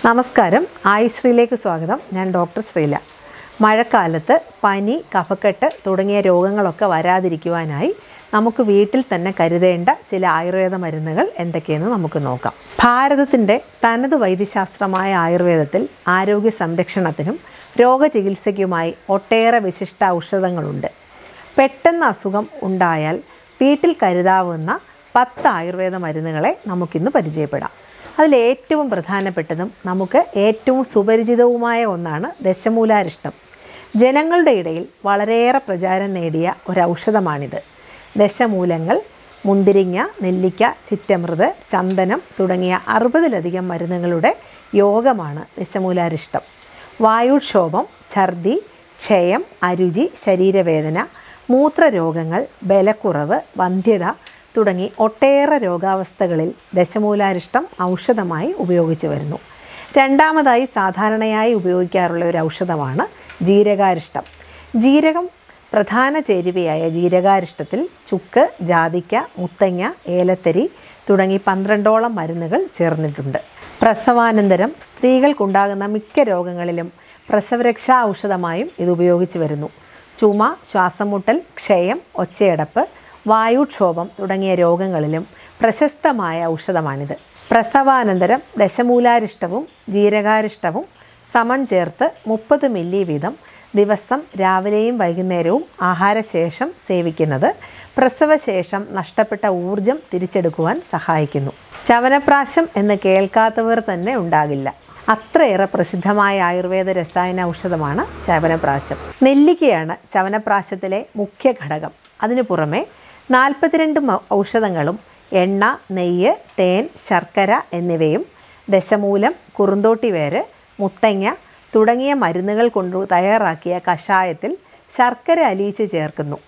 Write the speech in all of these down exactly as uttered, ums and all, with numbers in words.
നമസ്കാരം, ആയുശ്രീയിലേക്ക് സ്വാഗതം. ഞാൻ ഡോക്ടർ ശ്രീല. മഴക്കാലത്ത് പനി, കഫക്കെട്ട് തുടങ്ങിയ രോഗങ്ങളൊക്കെ വരാതിരിക്കുവാനായി നമുക്ക് വീട്ടിൽ തന്നെ കരുതേണ്ട ചില ആയുർവേദ മരുന്നുകൾ എന്തൊക്കെയെന്ന് നമുക്ക് നോക്കാം. ഭാരതത്തിൻ്റെ തനത് വൈദ്യശാസ്ത്രമായ ആയുർവേദത്തിൽ ആരോഗ്യ സംരക്ഷണത്തിനും രോഗചികിത്സയ്ക്കുമായി ഒട്ടേറെ വിശിഷ്ട ഔഷധങ്ങളുണ്ട്. പെട്ടെന്ന് അസുഖം ഉണ്ടായാൽ വീട്ടിൽ കരുതാവുന്ന പത്ത് ആയുർവേദ മരുന്നുകളെ നമുക്കിന്ന് പരിചയപ്പെടാം. അതിലേറ്റവും പ്രധാനപ്പെട്ടതും നമുക്ക് ഏറ്റവും സുപരിചിതവുമായ ഒന്നാണ് ദശമൂലാരിഷ്ടം. ജനങ്ങളുടെ ഇടയിൽ വളരെയേറെ പ്രചാരം നേടിയ ഒരു ഔഷധമാണിത്. ദശമൂലങ്ങൾ, മുന്തിരിങ്ങ, നെല്ലിക്ക, ചിറ്റമൃത്, ചന്ദനം തുടങ്ങിയ അറുപതിലധികം മരുന്നുകളുടെ യോഗമാണ് ദശമൂലാരിഷ്ടം. വായുക്ഷോഭം, ഛർദി, ക്ഷയം, അരുചി, ശരീരവേദന, മൂത്രരോഗങ്ങൾ, ബലക്കുറവ്, വന്ധ്യത തുടങ്ങി ഒട്ടേറെ രോഗാവസ്ഥകളിൽ ദശമൂലാരിഷ്ടം ഔഷധമായി ഉപയോഗിച്ചു വരുന്നു. രണ്ടാമതായി സാധാരണയായി ഉപയോഗിക്കാറുള്ള ഒരു ഔഷധമാണ് ജീരകാരിഷ്ടം. ജീരകം പ്രധാന ചേരുവയായ ജീരകാരിഷ്ടത്തിൽ ചുക്ക്, ജാതിക്ക, മുത്തങ്ങ, ഏലത്തരി തുടങ്ങി പന്ത്രണ്ടോളം മരുന്നുകൾ ചേർന്നിട്ടുണ്ട്. പ്രസവാനന്തരം സ്ത്രീകൾക്കുണ്ടാകുന്ന മിക്ക രോഗങ്ങളിലും പ്രസവരക്ഷാ ഔഷധമായും ഇത് ഉപയോഗിച്ചു വരുന്നു. ചുമ, ശ്വാസമുട്ടൽ, ക്ഷയം, ഒച്ചയടപ്പ്, വായുക്ഷോഭം തുടങ്ങിയ രോഗങ്ങളിലും പ്രശസ്തമായ ഔഷധമാണിത്. പ്രസവാനന്തരം ദശമൂലാരിഷ്ടവും ജീരകാരിഷ്ടവും സമം ചേർത്ത് മുപ്പത് മില്ലി വീതം ദിവസം രാവിലെയും വൈകുന്നേരവും ആഹാരശേഷം സേവിക്കുന്നത് പ്രസവശേഷം നഷ്ടപ്പെട്ട ഊർജം തിരിച്ചെടുക്കുവാൻ സഹായിക്കുന്നു. ചവനപ്രാശം എന്ന് കേൾക്കാത്തവർ തന്നെ ഉണ്ടാകില്ല. അത്രയേറെ പ്രസിദ്ധമായ ആയുർവേദ രസായന ഔഷധമാണ് ചവനപ്രാശം. നെല്ലിക്കയാണ് ചവനപ്രാശത്തിലെ മുഖ്യ ഘടകം. അതിനു പുറമെ നാൽപ്പത്തിരണ്ട് ഔഷധങ്ങളും എണ്ണ, നെയ്യ്, തേൻ, ശർക്കര എന്നിവയും ദശമൂലം, കുറുന്തോട്ടിവേര്, മുത്തങ്ങ തുടങ്ങിയ മരുന്നുകൾ കൊണ്ട് തയ്യാറാക്കിയ കഷായത്തിൽ ശർക്കര അലിയിച്ച് ചേർക്കുന്നു.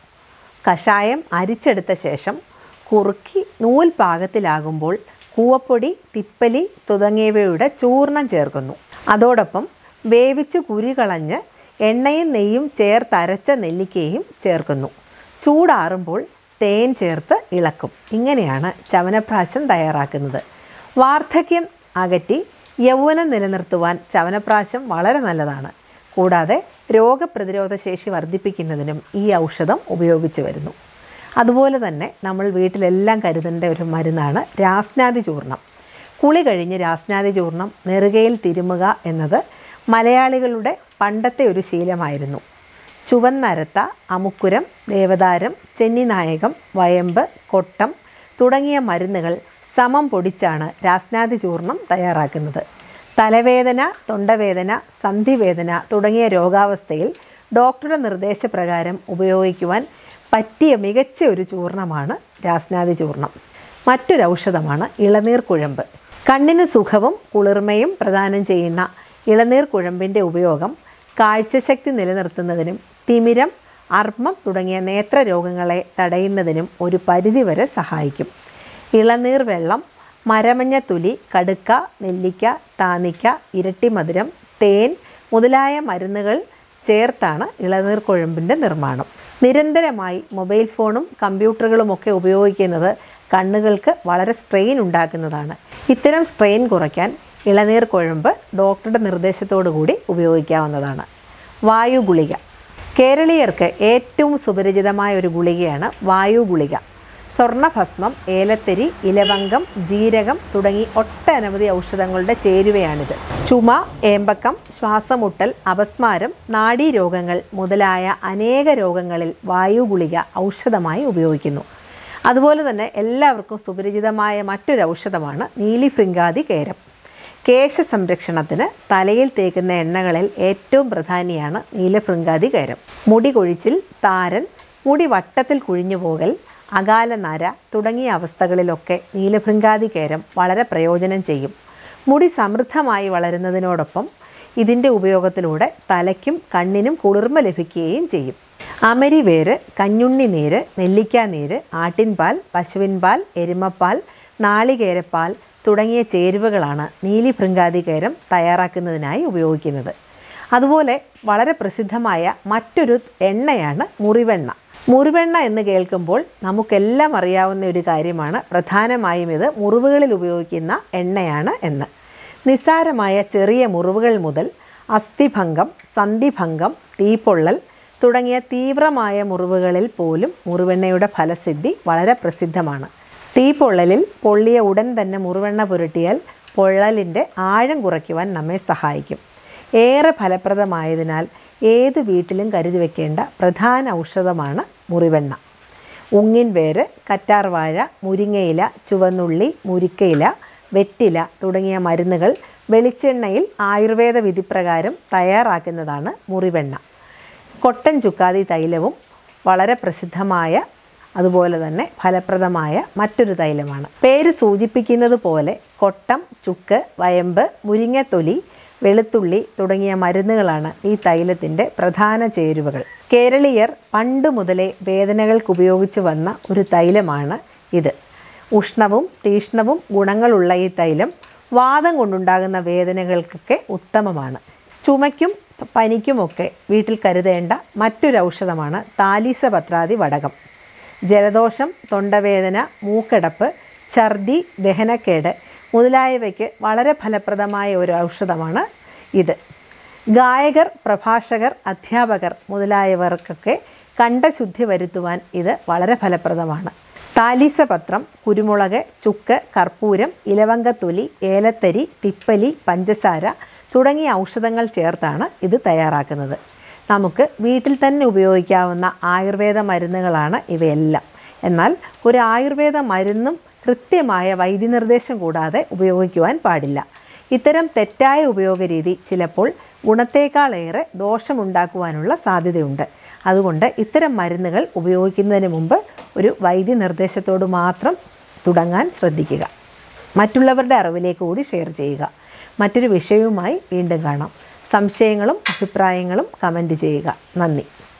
കഷായം അരിച്ചെടുത്ത ശേഷം കുറുക്കി നൂൽ പാകത്തിലാകുമ്പോൾ കൂവപ്പൊടി, തിപ്പലി തുടങ്ങിയവയുടെ ചൂർണം ചേർക്കുന്നു. അതോടൊപ്പം വേവിച്ച് കുരി കളഞ്ഞ് എണ്ണയും നെയ്യും ചേർത്തരച്ച നെല്ലിക്കയും ചേർക്കുന്നു. ചൂടാറുമ്പോൾ തേൻ ചേർത്ത് ഇളക്കും. ഇങ്ങനെയാണ് ചവനപ്രാശം തയ്യാറാക്കുന്നത്. വാർദ്ധക്യം അകറ്റി യൗവനം നിലനിർത്തുവാൻ ചവനപ്രാശം വളരെ നല്ലതാണ്. കൂടാതെ രോഗപ്രതിരോധ ശേഷി വർദ്ധിപ്പിക്കുന്നതിനും ഈ ഔഷധം ഉപയോഗിച്ചു വരുന്നു. അതുപോലെ തന്നെ നമ്മൾ വീട്ടിലെല്ലാം കരുതേണ്ട ഒരു മരുന്നാണ് രാസ്നാദി ചൂർണം. കുളി കഴിഞ്ഞ് രാസ്നാദി ചൂർണം നെറുകയിൽ തിരുമുക എന്നത് മലയാളികളുടെ പണ്ടത്തെ ഒരു ശീലമായിരുന്നു. ചുവന്നരത്ത, അമുക്കുരം, ദേവതാരം, ചെന്നിനായകം, വയമ്പ്, കൊട്ടം തുടങ്ങിയ മരുന്നുകൾ സമം പൊടിച്ചാണ് രാസ്നാദി ചൂർണം തയ്യാറാക്കുന്നത്. തലവേദന, തൊണ്ടവേദന, സന്ധിവേദന തുടങ്ങിയ രോഗാവസ്ഥയിൽ ഡോക്ടറുടെ നിർദ്ദേശപ്രകാരം ഉപയോഗിക്കുവാൻ പറ്റിയ മികച്ച ഒരു ചൂർണമാണ് രാസ്നാദി ചൂർണം. മറ്റൊരു ഔഷധമാണ് ഇളനീർ കുഴമ്പ്. കണ്ണിന് സുഖവും കുളിർമയും പ്രദാനം ചെയ്യുന്ന ഇളനീർ കുഴമ്പിൻ്റെ ഉപയോഗം കാഴ്ചശക്തി നിലനിർത്തുന്നതിനും തിമിരം, അർമ്മം തുടങ്ങിയ നേത്രരോഗങ്ങളെ തടയുന്നതിനും ഒരു പരിധിവരെ സഹായിക്കും. ഇളനീർ വെള്ളം, മരമഞ്ഞത്തുലി, കടുക്ക, നെല്ലിക്ക, താനിക്ക, ഇരട്ടിമധുരം, തേൻ മുതലായ മരുന്നുകൾ ചേർത്താണ് ഇളനീർ കുഴമ്പിൻ്റെ നിർമ്മാണം. നിരന്തരമായി മൊബൈൽ ഫോണും കമ്പ്യൂട്ടറുകളുമൊക്കെ ഉപയോഗിക്കുന്നത് കണ്ണുകൾക്ക് വളരെ സ്ട്രെയിൻ ഉണ്ടാക്കുന്നതാണ്. ഇത്തരം സ്ട്രെയിൻ കുറയ്ക്കാൻ ഇളനീർ കുഴമ്പ് ഡോക്ടറുടെ നിർദ്ദേശത്തോടു കൂടി ഉപയോഗിക്കാവുന്നതാണ്. വായു ഗുളിക. കേരളീയർക്ക് ഏറ്റവും സുപരിചിതമായ ഒരു ഗുളികയാണ് വായു ഗുളിക. സ്വർണ്ണഭസ്മം, ഏലത്തരി, ഇലവങ്കം, ജീരകം തുടങ്ങി ഒട്ടനവധി ഔഷധങ്ങളുടെ ചേരുവയാണിത്. ചുമ, ഏമ്പക്കം, ശ്വാസമുട്ടൽ, അപസ്മാരം, നാഡീരോഗങ്ങൾ മുതലായ അനേക രോഗങ്ങളിൽ വായു ഗുളിക ഔഷധമായി ഉപയോഗിക്കുന്നു. അതുപോലെ തന്നെ എല്ലാവർക്കും സുപരിചിതമായ മറ്റൊരു ഔഷധമാണ് നീലിഭൃംഗാതി കേരം. കേശ സംരക്ഷണത്തിന് തലയിൽ തേക്കുന്ന എണ്ണകളിൽ ഏറ്റവും പ്രധാനിയാണ് നീലഭൃംഗാതി കേരം. മുടി കൊഴിച്ചിൽ, താരൻ, മുടി വട്ടത്തിൽ കുഴിഞ്ഞു പോകൽ, അകാല നര തുടങ്ങിയ അവസ്ഥകളിലൊക്കെ നീലഭൃംഗാതി കേരം വളരെ പ്രയോജനം ചെയ്യും. മുടി സമൃദ്ധമായി വളരുന്നതിനോടൊപ്പം ഇതിൻ്റെ ഉപയോഗത്തിലൂടെ തലയ്ക്കും കണ്ണിനും കുളിർമ ലഭിക്കുകയും ചെയ്യും. അമരിവേര്, കഞ്ഞുണ്ണിനീര്, നെല്ലിക്കാനീര്, ആട്ടിൻപാൽ, പശുവിൻപാൽ, എരുമപ്പാൽ, നാളികേരപ്പാൽ തുടങ്ങിയ ചേരുവകളാണ് നീലിഭൃംഗാതി കേരം തയ്യാറാക്കുന്നതിനായി ഉപയോഗിക്കുന്നത്. അതുപോലെ വളരെ പ്രസിദ്ധമായ മറ്റൊരു എണ്ണയാണ് മുറിവെണ്ണ. മുറിവെണ്ണ എന്ന് കേൾക്കുമ്പോൾ നമുക്കെല്ലാം അറിയാവുന്ന ഒരു കാര്യമാണ് പ്രധാനമായും ഇത് മുറിവുകളിൽ ഉപയോഗിക്കുന്ന എണ്ണയാണ് എന്ന്. നിസ്സാരമായ ചെറിയ മുറിവുകൾ മുതൽ അസ്ഥിഭംഗം, സന്ധിഭംഗം, തീപ്പൊള്ളൽ തുടങ്ങിയ തീവ്രമായ മുറിവുകളിൽ പോലും മുറിവെണ്ണയുടെ ഫലസിദ്ധി വളരെ പ്രസിദ്ധമാണ്. തീപ്പൊള്ളലിൽ പൊള്ളിയ ഉടൻ തന്നെ മുറിവെണ്ണ പുരട്ടിയാൽ പൊള്ളലിൻ്റെ ആഴം കുറയ്ക്കുവാൻ നമ്മെ സഹായിക്കും. ഏറെ ഫലപ്രദമായതിനാൽ ഏത് വീട്ടിലും കരുതി വയ്ക്കേണ്ട പ്രധാന ഔഷധമാണ് മുറിവെണ്ണ. ഉങ്ങിൻ വേര്, കറ്റാർവാഴ, മുരിങ്ങയില, ചുവന്നുള്ളി, മുരിക്കയില, വെറ്റില തുടങ്ങിയ മരുന്നുകൾ വെളിച്ചെണ്ണയിൽ ആയുർവേദ വിധിപ്രകാരം തയ്യാറാക്കുന്നതാണ് മുറിവെണ്ണ. കൊട്ടൻ ചുക്കാതി തൈലവും വളരെ പ്രസിദ്ധമായ അതുപോലെ തന്നെ ഫലപ്രദമായ മറ്റൊരു തൈലമാണ്. പേര് സൂചിപ്പിക്കുന്നത് പോലെ കൊട്ടം, ചുക്ക്, വയമ്പ്, മുരിങ്ങത്തൊലി, വെളുത്തുള്ളി തുടങ്ങിയ മരുന്നുകളാണ് ഈ തൈലത്തിൻ്റെ പ്രധാന ചേരുവകൾ. കേരളീയർ പണ്ട് മുതലേ വേദനകൾക്ക് ഉപയോഗിച്ച് വന്ന ഒരു തൈലമാണ് ഇത്. ഉഷ്ണവും തീഷ്ണവും ഗുണങ്ങളുള്ള ഈ തൈലം വാദം കൊണ്ടുണ്ടാകുന്ന വേദനകൾക്കൊക്കെ ഉത്തമമാണ്. ചുമയ്ക്കും പനിക്കുമൊക്കെ വീട്ടിൽ കരുതേണ്ട മറ്റൊരു ഔഷധമാണ് താലീസപത്രാദി വടകം. ജലദോഷം, തൊണ്ടവേദന, മൂക്കടപ്പ്, ഛർദി, ദഹനക്കേട് മുതലായവയ്ക്ക് വളരെ ഫലപ്രദമായ ഒരു ഔഷധമാണ് ഇത്. ഗായകർ, പ്രഭാഷകർ, അധ്യാപകർ മുതലായവർക്കൊക്കെ കണ്ഠശുദ്ധി വരുത്തുവാൻ ഇത് വളരെ ഫലപ്രദമാണ്. താലീസപത്രം, കുരുമുളക്, ചുക്ക്, കർപ്പൂരം, ഇലവങ്കത്തൊലി, ഏലത്തരി, തിപ്പലി, പഞ്ചസാര തുടങ്ങിയ ഔഷധങ്ങൾ ചേർത്താണ് ഇത് തയ്യാറാക്കുന്നത്. നമുക്ക് വീട്ടിൽ തന്നെ ഉപയോഗിക്കാവുന്ന ആയുർവേദ മരുന്നുകളാണ് ഇവയെല്ലാം. എന്നാൽ ഒരു ആയുർവേദ മരുന്നും കൃത്യമായ വൈദ്യനിർദ്ദേശം കൂടാതെ ഉപയോഗിക്കുവാൻ പാടില്ല. ഇത്തരം തെറ്റായ ഉപയോഗരീതി ചിലപ്പോൾ ഗുണത്തേക്കാളേറെ ദോഷമുണ്ടാക്കുവാനുള്ള സാധ്യതയുണ്ട്. അതുകൊണ്ട് ഇത്തരം മരുന്നുകൾ ഉപയോഗിക്കുന്നതിന് മുമ്പ് ഒരു വൈദ്യനിർദ്ദേശത്തോട് മാത്രം തുടങ്ങാൻ ശ്രദ്ധിക്കുക. മറ്റുള്ളവരുടെ അറിവിലേക്ക് കൂടി ഷെയർ ചെയ്യുക. മറ്റൊരു വിഷയവുമായി വീണ്ടും കാണാം. സംശയങ്ങളും അഭിപ്രായങ്ങളും കമൻറ്റ് ചെയ്യുക. നന്ദി.